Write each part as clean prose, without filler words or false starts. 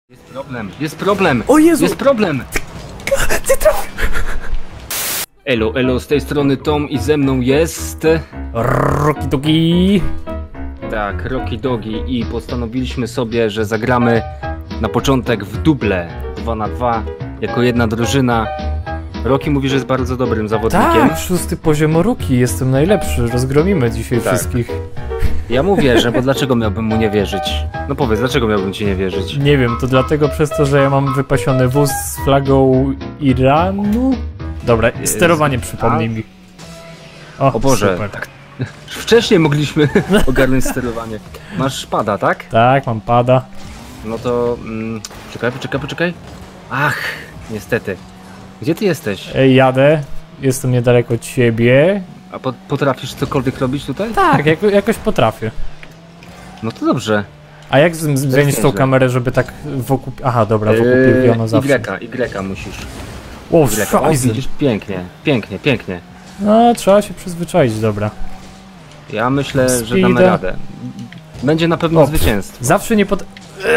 Jest problem, jest problem! O Jezu! Jest problem! Ty trafił! Elo, elo, z tej strony Tom i ze mną jest... Rocky Dogi! Tak, Rocky Dogi i postanowiliśmy sobie, że zagramy na początek w duble 2 na 2 jako jedna drużyna. Rocky mówi, że jest bardzo dobrym zawodnikiem. Tak, 6. poziom Rocky, jestem najlepszy, rozgromimy dzisiaj Tak. wszystkich. Ja mu wierzę, bo dlaczego miałbym mu nie wierzyć? No powiedz, dlaczego miałbym ci nie wierzyć? Nie wiem, to dlatego przez to, że ja mam wypasiony wóz z flagą Iranu? Dobra, sterowanie przypomnij mi. O Boże, super. tak. Wcześniej mogliśmy ogarnąć sterowanie. Masz szpada, tak? Tak, mam pada. No to... Poczekaj. Ach, niestety. Gdzie ty jesteś? Ej, jadę, jestem niedaleko ciebie. A potrafisz cokolwiek robić tutaj? Tak, jakoś potrafię. No to dobrze. A jak zmienić tą nieźle. kamerę, żeby tak wokół... Aha, dobra, wokół piłki zawsze. Y musisz. O, O, szajzy. widzisz, pięknie. No, trzeba się przyzwyczaić, dobra. Ja myślę, że Speeda. damy radę. Będzie na pewno O, zwycięstwo. Zawsze nie pod...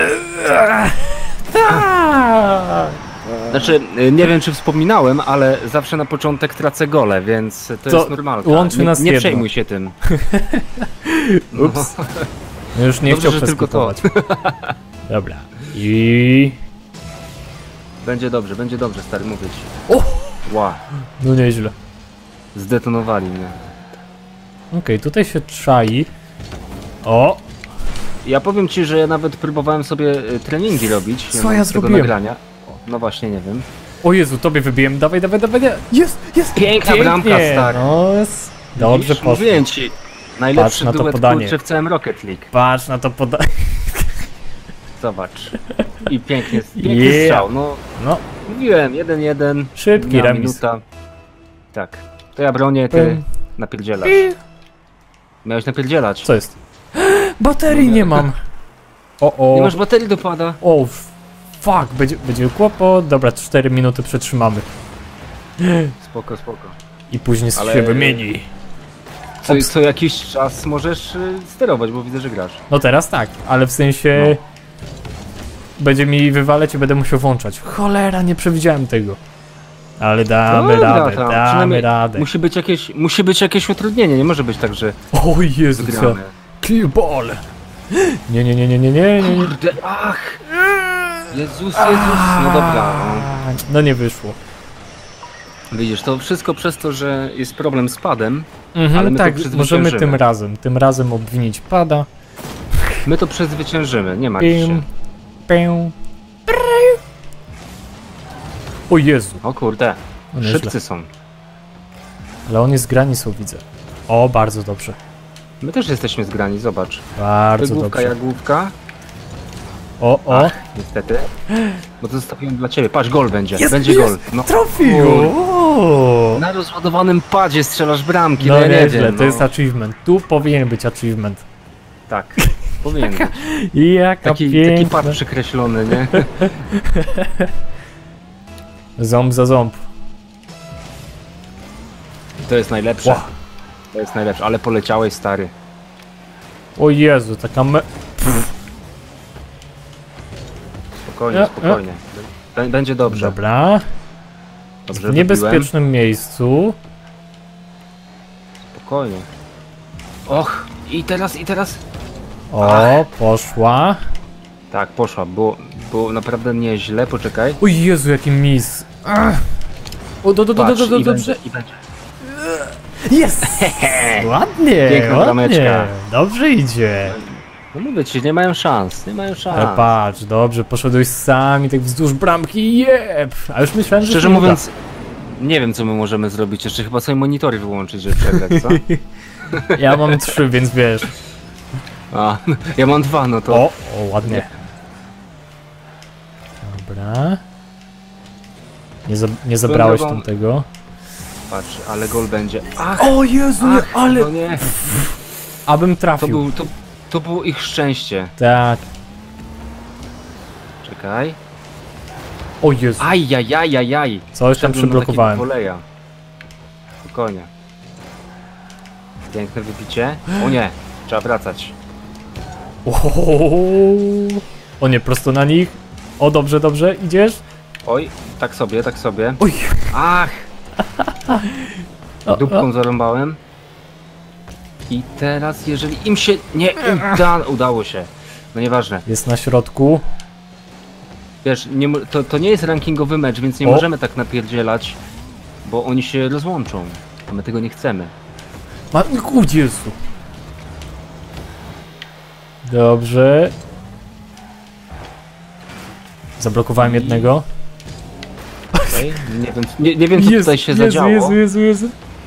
Znaczy, nie wiem czy wspominałem, ale zawsze na początek tracę gole, więc to jest normalne. łączy nas nie jedno. przejmuj się tym. Ups. No już nie Dobrze, chciał że tylko to. przeskutkować. Dobra. I... Będzie dobrze, stary, mówię ci. O! Ła, No nieźle. zdetonowali mnie. Okej, tutaj się czai. O! Ja powiem ci, że ja nawet próbowałem sobie treningi robić. Co mam ja z tego zrobiłem? nagrania. No właśnie, nie wiem. O Jezu, tobie wybiłem. Dawaj. Jest! Piękna bramka, stary. No, dobrze Widzisz? poszło. Mówiłem ci. Najlepszy na to duet, podanie. kurczę, w całym Rocket League. Patrz na to podanie. Zobacz. I piękny Yeah. strzał. No, No, mówiłem, 1-1. szybki Miała remis. minuta. Tak. To ja bronię, ty Pym. napierdzielasz. Miałeś napierdzielać. Co jest? Baterii nie mam. O. Nie masz baterii dopada. O, fuck, będzie kłopot. Dobra, 4 minuty przetrzymamy. Spoko. I później Ale- się wymieni. Co jakiś czas możesz sterować, bo widzę, że grasz. No teraz tak, ale w sensie... Będzie mi wywaleć i będę musiał włączać. Cholera, nie przewidziałem tego. Ale damy Dobra, radę, tam, damy przynajmniej radę. Musi być jakieś utrudnienie, nie może być tak, że O Jezu, co? wygramy. Clear ball. Nie. Kurde, ach! Jezus, no dobra. No nie wyszło. Widzisz, to wszystko przez to, że jest problem z padem, Mhm, ale my tak, to możemy przezwyciężymy. tym razem obwinić pada. My to przezwyciężymy, nie martw się. Pim. O Jezu, O kurde, no nieźle. szybcy są. Ale on jest granicą, widzę. O, bardzo dobrze. My też jesteśmy zgrani, zobacz. Bardzo Główka, dobrze. jagłówka. O. Ach, niestety. Bo to zostawiłem dla ciebie. Patrz, gol będzie. Jest, będzie jest. gol. No, Trafił! O. na rozładowanym padzie strzelasz bramki, No ja nie nieźle, wiem. to jest achievement. Tu powinien być achievement. Tak, powinien być. I jaka Taki piękna. pad przykreślony, nie? Ząb za ząb. To jest najlepsze. Ła. To jest najlepsze, ale poleciałeś, stary. O Jezu, taka Spokojnie. Będzie dobrze. Dobra. Dobrze W wybiłem. niebezpiecznym miejscu. Spokojnie. Och, i teraz. O, poszła. Tak, poszła. Było naprawdę nieźle, poczekaj. O Jezu, jaki mis. O, Patrz, i dobrze. będzie. Jest! Ładnie, Piękna ładnie. brameczka. Dobrze idzie. No mówię ci, nie mają szans. Ale patrz, dobrze, poszedłeś sami tak wzdłuż bramki, jeb! A już myślałem, że Szczerze się mówiąc, nie wiem co my możemy zrobić. Jeszcze chyba sobie monitory wyłączyć, żeby przegrać, co? uda. Ja mam 3, więc wiesz. A, ja mam 2, no to... O, ładnie. Dobra. Nie zabrałeś drogą- tamtego. Patrz, ale gol będzie. Ach, O Jezu, ale... no nie. Abym trafił. To było ich szczęście. Tak. Czekaj. O Jezu. Ajajajajaj. Coś tam przyblokowałem. Woleja. Spokojnie. Piękne wybicie. O nie, trzeba wracać. O nie, prosto na nich. O, dobrze, dobrze, idziesz? Oj, tak sobie, tak sobie. Oj! Ach! O, Dupką zarąbałem. I teraz, jeżeli im się nie udało się. No nieważne. Jest na środku. Wiesz, to nie jest rankingowy mecz, więc nie O. możemy tak napierdzielać, bo oni się rozłączą. A my tego nie chcemy. O Jezu. Dobrze. Zablokowałem jednego. Okay? Nie wiem co tutaj się zadziało. Jezu.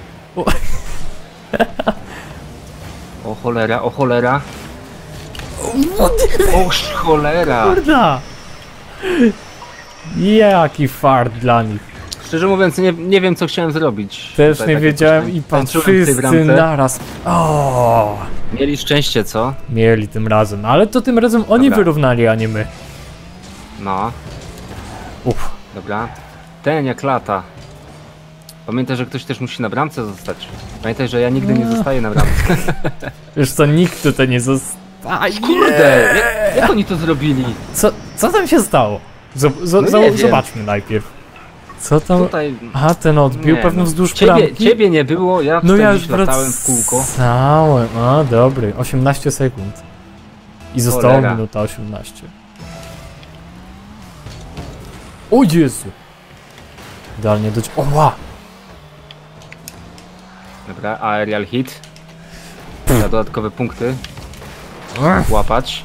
O cholera, o cholera. O cholera. Kurda! Jaki fart dla nich. Szczerze mówiąc, nie wiem co chciałem zrobić. Też Tutaj nie tak wiedziałem i tańczyłem w tej wszyscy bramce. naraz. O! Mieli szczęście, co? Mieli tym razem, ale to tym razem oni Dobra. wyrównali, a nie my. No, Uff. dobra. Ten jak lata. Pamiętaj, że ktoś też musi na bramce zostać. Pamiętaj, że ja nigdy nie zostaję na bramce. Wiesz co, nikt tutaj nie zostaje. Kurde! Jak oni to zrobili? Co tam się stało? No nie wiem. Zobaczmy najpierw. Co tam... Tutaj... Aha, ten odbił Nie, pewno no. wzdłuż bramki. Ciebie nie było, ja No tutaj ja już już latałem w kółko. wracałem. A, dobry. 18 sekund. I zostało Cholera. minuta 18. O Jezu! Idealnie do... Oła! Dobra, aerial hit. Za dodatkowe punkty. Łapać.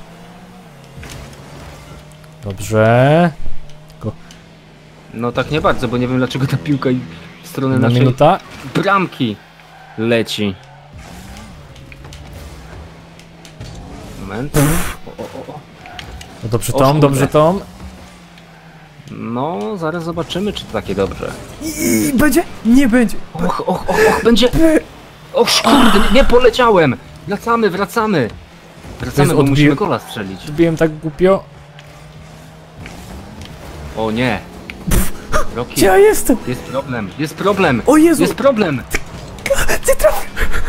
Dobrze. No tak nie bardzo, bo nie wiem dlaczego ta piłka w stronę Na naszej minuta. bramki leci. Moment. O. No dobrze O, Tom, kurde. dobrze Tom. No, zaraz zobaczymy, czy to takie dobrze. I będzie? Nie będzie. Och, będzie. Och, kurde, nie poleciałem. Wracamy. Wracamy, bo musimy gola strzelić. Zrobiłem tak głupio. O nie. Rocky, Gdzie ja jestem? jest problem. O Jezu. Jest problem. Ty trafił.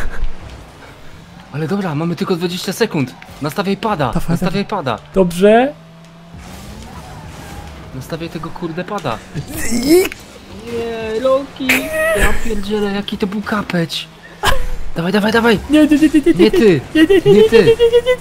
Ale dobra, mamy tylko 20 sekund. Nastawiaj pada. Dawaj, Nastawiaj pada. Dobrze. Nastawiaj tego kurde pada. I... Nie, Rocky. Ja pierdzielę, jaki to był kapeć. Dawaj. Nie. Nie ty. Nie ty.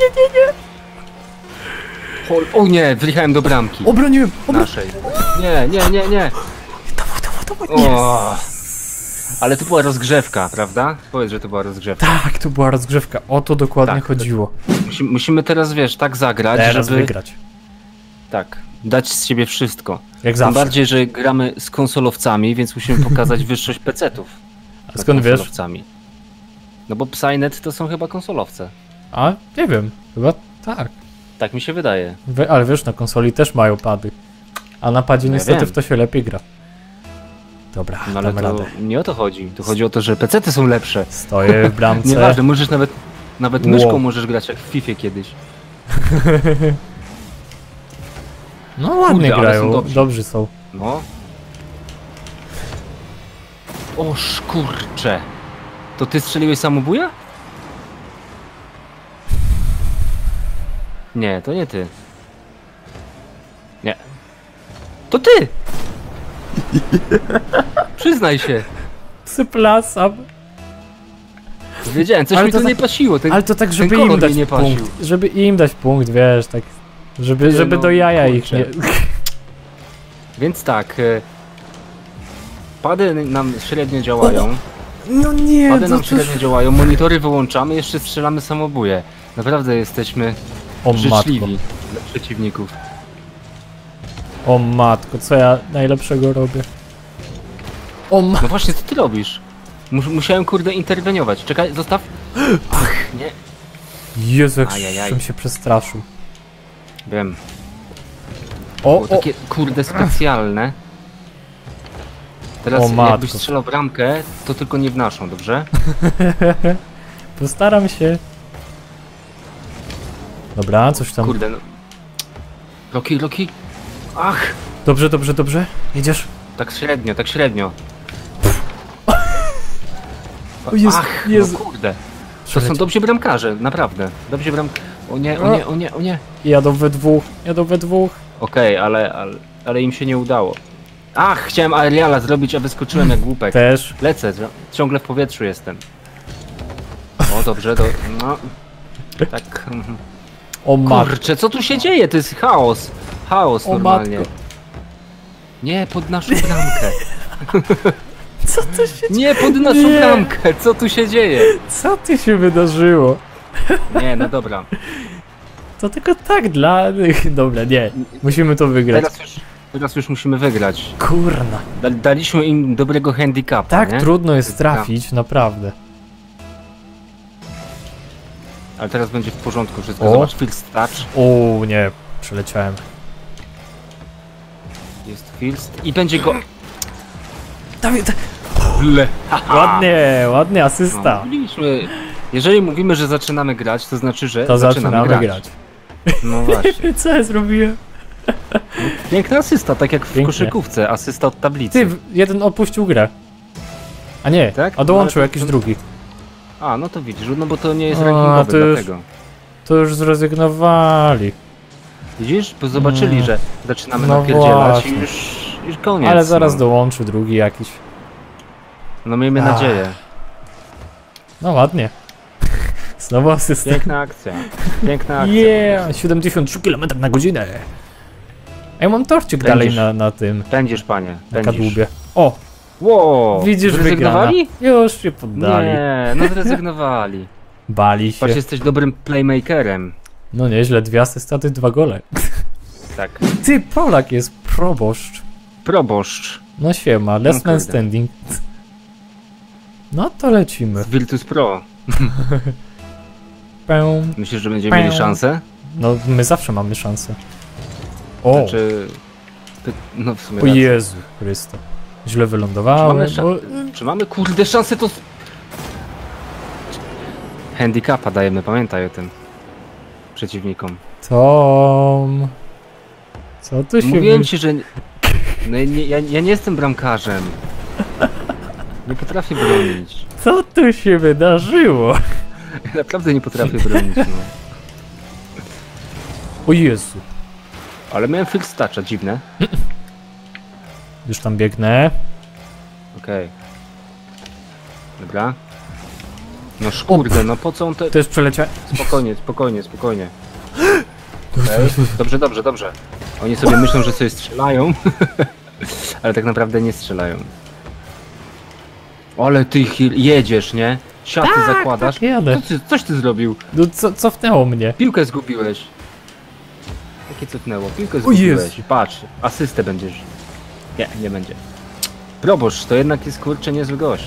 O nie, wjechałem do bramki. Obroniłem. Naszej. Nie. Dawaj. O. Ale to była rozgrzewka, prawda? Powiedz, że to była rozgrzewka. Tak, to była rozgrzewka. O to dokładnie Tak. chodziło. Musimy teraz, wiesz, tak zagrać, Teraz żeby wygrać. tak, dać z siebie wszystko. Jak Tym zawsze. bardziej, że gramy z konsolowcami, więc musimy pokazać wyższość PC-ów. A skąd wiesz? Konsolowcami. No bo Psynet to są chyba konsolowce. A, nie wiem. Chyba tak. Tak mi się wydaje. Ale wiesz, na konsoli też mają pady. A na padzie No ja niestety wiem. w to się lepiej gra. Dobra, No ale damy to radę. nie o to chodzi. Tu chodzi o to, że PC-ty są lepsze. Stoję w bramce. Nieważne, możesz nawet myszką Wow. możesz grać jak w FIFA kiedyś. No ładnie Kurde, ale grają, są dobrzy. dobrzy są. No. O kurcze. To ty strzeliłeś samobuja? Nie, to nie ty. Nie. To ty! Przyznaj się. Przepraszam. Wiedziałem, coś Ale mi to to tak- nie pasiło. Ale to tak, żeby kolor im mi dać nie pasił. punkt. Żeby im dać punkt, wiesz, tak. Żeby no, do jaja ich kurczę. nie... Więc tak. Pady nam średnio działają. No nie, Pady to nam cóż... średnio działają. Monitory wyłączamy, jeszcze strzelamy samobuje. Naprawdę jesteśmy O matko. życzliwi dla przeciwników. O matko, co ja najlepszego robię? O ma... No właśnie, co ty robisz? Musiałem kurde interweniować. Czekaj, zostaw. Ach, nie. Jezu, jak Ajajaj. żem się przestraszył. Wiem. O, Było takie kurde specjalne. Teraz O matko. jakbyś strzelał bramkę, to tylko nie w naszą, dobrze? Postaram się. Dobra, coś tam. Kurde, no. Rocky. Ach! Dobrze. Jedziesz? Tak średnio, tak średnio. O Jezu, Ach, Jezu. no kurde. To są Przeleciał. dobrzy bramkarze, naprawdę. Dobrzy bramkarze. O nie. Jadą we dwóch. Okej, ale im się nie udało. Ach, chciałem aeriala zrobić, a wyskoczyłem jak głupek. Też. Lecę, ciągle w powietrzu jestem. O, dobrze, no. Tak. O matko. Kurczę, co tu się dzieje? To jest chaos. Chaos O normalnie. matko. Nie, pod naszą bramkę. Co tu się Nie, pod naszą Nie. bramkę. Co tu się dzieje? Co tu się wydarzyło? Nie, no dobra. To tylko tak dla... Dobra, nie. Musimy to wygrać. Teraz już musimy wygrać. Kurna. Daliśmy im dobrego handicapa, Tak nie? trudno jest trafić, naprawdę. Ale teraz będzie w porządku wszystko. O. Zobacz, first touch. O nie, przeleciałem. Jest first i będzie go... Dawid, Le. ładnie, asysta. Mówiliśmy, jeżeli mówimy, że zaczynamy grać, to znaczy, że To zaczynamy grać. No właśnie. Co ja zrobiłem? Piękna asysta, tak jak w Pięknie. koszykówce, asysta od tablicy. Ty, jeden opuścił grę. A nie, Tak? a dołączył No, ale jakiś to- drugi. A, no to widzisz, no bo to nie jest A, rankingowe, to już- dlatego. To już zrezygnowali. Widzisz? Bo zobaczyli, że zaczynamy No napierdzielać właśnie. i już koniec. Ale zaraz no. dołączy drugi jakiś. No miejmy Ach. nadzieję. No ładnie. Znowu asysta. Piękna akcja. Piękna akcja. Yeah, 73 km na godzinę. A ja mam torcik Pędzisz. dalej na tym, Pędzisz, panie. na Pędzisz. kadłubie. O, Wow, widzisz, wygrana. zrezygnowali? Już się poddali. Nie, no zrezygnowali. Bali się. Patrz, jesteś dobrym playmakerem. No nieźle, 2 asystaty, 2 gole. Tak. Ty, Polak jest proboszcz. Proboszcz. No siema, last No man kurde. standing. No to lecimy. Z Virtus Pro. Pę. Myślisz, że będziemy mieli szansę? No my zawsze mamy szansę. O, Znaczy... No w sumie o racja. Jezu Chryste. Źle wylądowałem. Czy mamy, Czy mamy kurde szansę to... Handicapa dajemy, pamiętaj o tym. Przeciwnikom. Tom. Co tu się... Mówiłem ci, że... No, ja nie jestem bramkarzem. Nie potrafię bronić. Co tu się wydarzyło? Ja naprawdę nie potrafię bronić, no. O Jezu. Ale miałem first toucha, dziwne. Już tam biegnę. Okej. Dobra. No kurde, no po co on te... Też przeleciałem. Spokojnie, spokojnie, spokojnie. Okej. Dobrze, dobrze, dobrze. Oni sobie myślą, że sobie strzelają. Ale tak naprawdę nie strzelają. Ale ty jedziesz, nie? Siaty zakładasz. Tak, jadę. Coś ty zrobił. No cofnęło mnie. Piłkę zgubiłeś. Jakie cofnęło? Piłkę Jezu. zgubiłeś. Patrz, asystę będziesz. Nie, nie będzie. Proboszcz, to jednak jest kurczę niezły gość.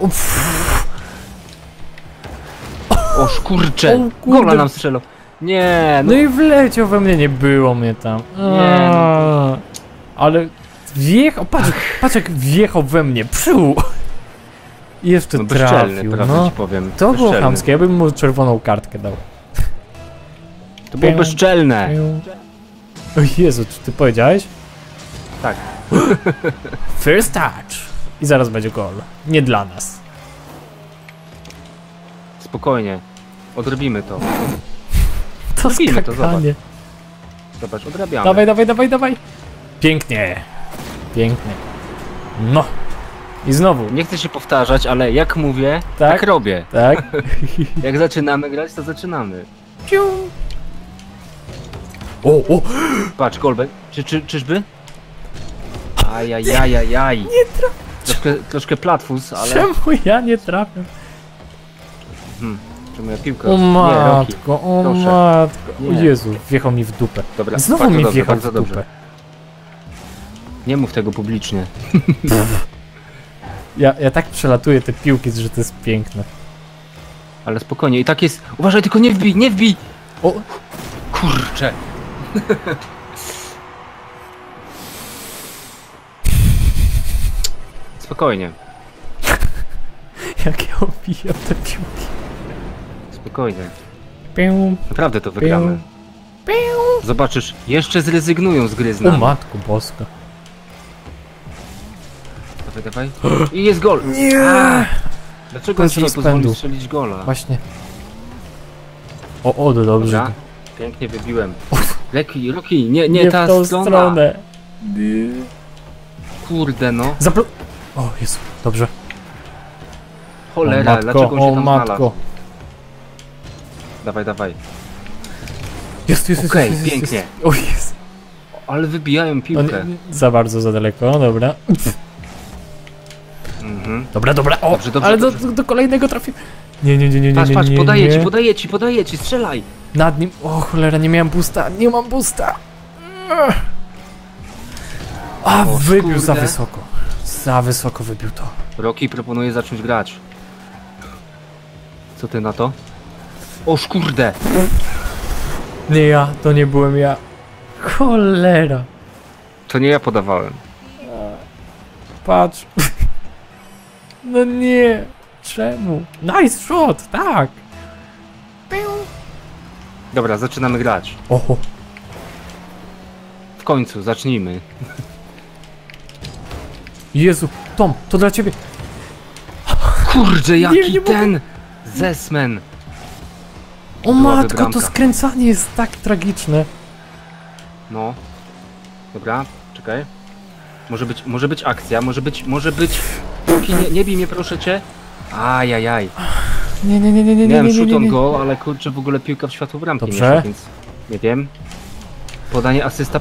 O kurcze! O kurde. Gola nam strzelał. Nie, No i wleciał we mnie, nie było mnie tam. Nie, no Ale wjechał, patrz jak wjechał we mnie, psiu! I jeszcze no bezczelny, trafił, prawda no. ci powiem. To było Bezczelny. chamskie, ja bym mu czerwoną kartkę dał. To było bezczelne. O Jezu, czy ty powiedziałeś? Tak. First touch. I zaraz będzie gol. Nie dla nas. Spokojnie. Odrobimy to. To Zrobimy to, skakanie. Zobacz, odrabiamy. Dawaj, dawaj, dawaj, dawaj. Pięknie. Pięknie. No. I znowu. Nie chcę się powtarzać, ale jak mówię, Tak? tak robię. Tak. Jak zaczynamy grać, to zaczynamy. Piu. O. Patrz, Golbek. Czyżby? Ajajajajaj. Nie troszkę platfus, ale... Czemu ja nie trafię? Czy moja piłka? O Nie, Rocky. matko, o Proszę. matko. O Nie. Jezu, wjechał mi w dupę. Dobra, Znowu bardzo mi dobrze, wjechał bardzo w dupę. dobrze. Nie mów tego publicznie. Ja tak przelatuję te piłki, że to jest piękne. Ale spokojnie, i tak jest... Uważaj, tylko nie wbij, nie wbij! O, Kurczę. Spokojnie, jak ja obijam te piłki. spokojnie. Piu, Naprawdę to wygramy. piu. Zobaczysz, jeszcze zrezygnują z gry z O nami. matko boska. Dawaj, dawaj. I jest gol! Nie! Dlaczego Bez ci nie rozpędu. pozwolił strzelić gola? Właśnie. O, to dobrze. Dobra, pięknie wybiłem. Rocky, nie ta w tą strona. stronę. Kurde no. O, Jezu, dobrze. Cholera, o, matko, dlaczego on się o, tam matko. znalazł? Dawaj. Jest. Okej, pięknie. O, jest. Ale wybijają No, piłkę. za bardzo, za daleko, dobra. Mhm. Dobra, o, Dobrze, ale dobrze. do kolejnego trafię. Nie, Patrz, podaję ci, strzelaj. Nad nim, o cholera, nie mam busta. A, O, wybił za kurde. wysoko. Za wysoko wybił to. Rocky proponuje zacząć grać. Co ty na to? O kurde. Nie ja, to nie byłem ja. Cholera. To nie ja podawałem. Patrz. No nie. Czemu? Nice shot, tak. Dobra, zaczynamy grać. Oho. W końcu, zacznijmy. Jezu, Tom, to dla ciebie. Kurde, jaki nie mogę. ten zesmen. O Byłaby matko, to bramka. skręcanie jest tak tragiczne. No. Dobra, czekaj. Może być akcja, może być... Rocky, nie bij mnie, proszę cię. Ajajaj. Nie. Miałem shoot on goal, ale kurczę, w ogóle piłka w światło bramki nie Dobrze. szła, więc nie wiem. Podanie asysta.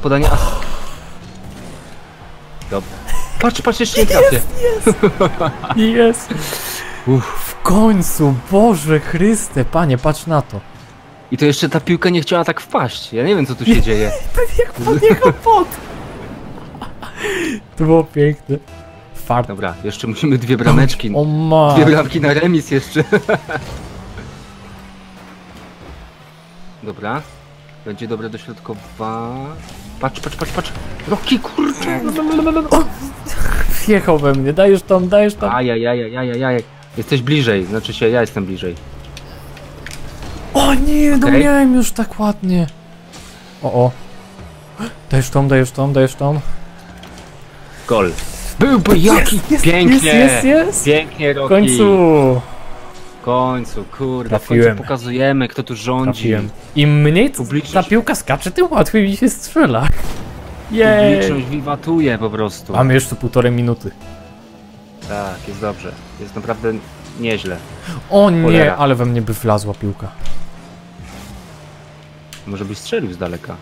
Dobra. Patrz, jeszcze nie trafię. Jest. W końcu, Boże Chryste, Panie, patrz na to. I to jeszcze ta piłka nie chciała tak wpaść. Ja nie wiem, co tu się dzieje. Jak podjechał pod. To było piękne. Fart. Dobra, jeszcze musimy dwie brameczki. O ma. Dwie bramki na remis jeszcze. Dobra. Będzie dobre dośrodkowanie. Patrz. Rocky, kurczę. Wjechał we mnie, dajesz tam. Ajajaj. Jesteś bliżej, znaczy się ja jestem bliżej. O nie, no Okej. miałem już tak ładnie. O. Dajesz tam. Gol. Byłby jaki pięknie. Jest. Pięknie, W Rocky. końcu. Kurde, Trafiłem. w końcu pokazujemy, kto tu rządzi. Trafiłem. Im mniej Publiczność- ta piłka skacze, tym łatwiej mi się strzela. Jej. Publiczność wiwatuje po prostu. Mamy jeszcze 1,5 minuty. Tak, jest dobrze. Jest naprawdę nieźle. O nie, Cholera. ale we mnie by wlazła piłka. Może byś strzelił z daleka.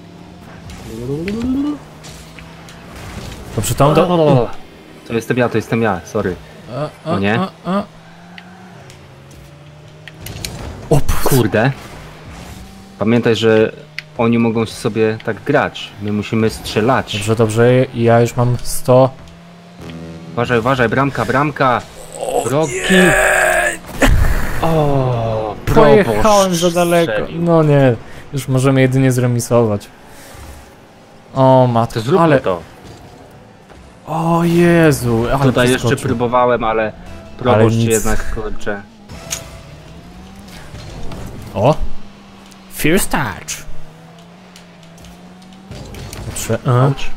Dobrze, tam do... To jestem ja, sorry. O nie. O, Kurde. Pamiętaj, że oni mogą sobie tak grać. My musimy strzelać. Dobrze, ja już mam 100. Uważaj, bramka. Rocky. O, Pojechałem za daleko. strzelił. No nie, już możemy jedynie zremisować. O matko, To zróbmy ale... to. O Jezu, ale Tutaj jeszcze przeskoczył. próbowałem, ale proboszcz nic. jednak, kurczę. O! First touch. Dobrze, Auć.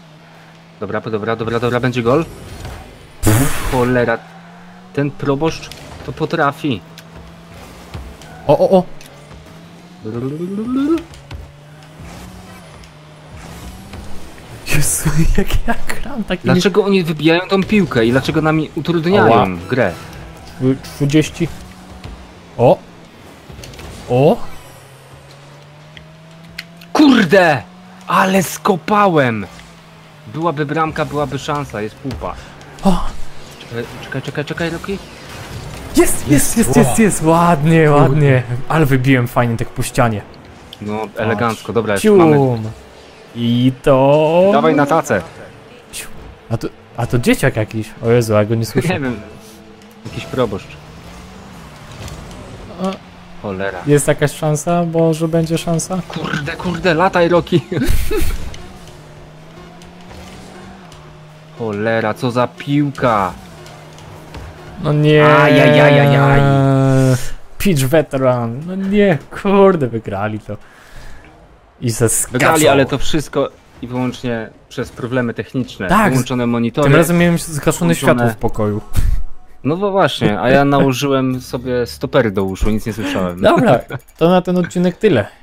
Dobra, będzie gol. Cholera. Ten proboszcz to potrafi. O! Jezu, jak ja gram taki... Dlaczego oni wybijają tą piłkę i dlaczego nami utrudniają Ała. grę? 30. O! Kurde! Ale skopałem! Byłaby bramka, byłaby szansa, jest pupa. O! Czekaj, Rocky. Jest, ładnie. Ale wybiłem fajnie tak po ścianie. No, elegancko, dobra, już mamy. Cium. I to... Dawaj na tacę. A to dzieciak jakiś. O Jezu, ja go nie słyszę. Nie wiem. Jakiś proboszcz. O. Cholera. Jest jakaś szansa? Może będzie szansa? Kurde, lataj, Rocky. Cholera, co za piłka. No nie. Ajajajajaj. Pitch veteran. No nie, kurde, wygrali to. I ze skaczą. Wygrali, ale to wszystko i wyłącznie przez problemy techniczne. Tak, Wyłączone monitory. Tym razem miałem zgaszone włączone- światło w pokoju. No bo właśnie, a ja nałożyłem sobie stopery do uszu, nic nie słyszałem. Dobra, to na ten odcinek tyle.